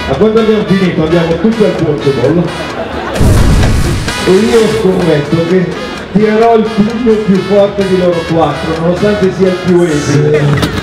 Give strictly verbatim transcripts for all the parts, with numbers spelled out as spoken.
Ma quando abbiamo finito andiamo tutti al Portobello e io scommetto che tirerò il pugno più forte di loro quattro, nonostante sia il più esile.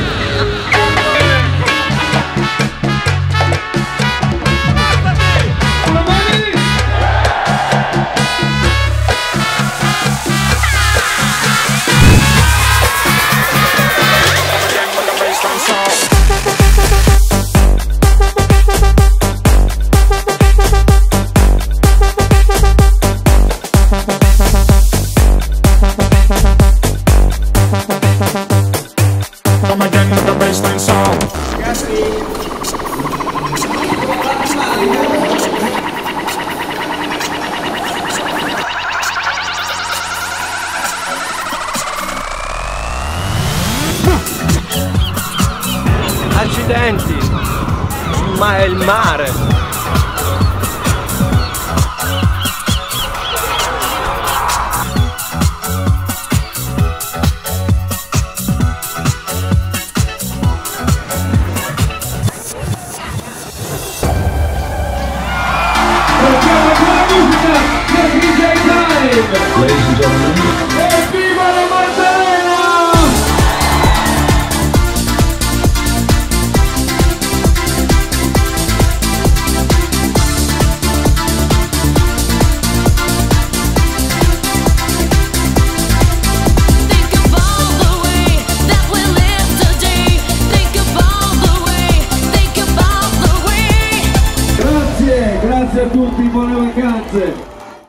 Accidenti, ma è il mare. Ladies and gentlemen, evviva la Maddalena! Grazie, grazie a tutti, buone vacanze!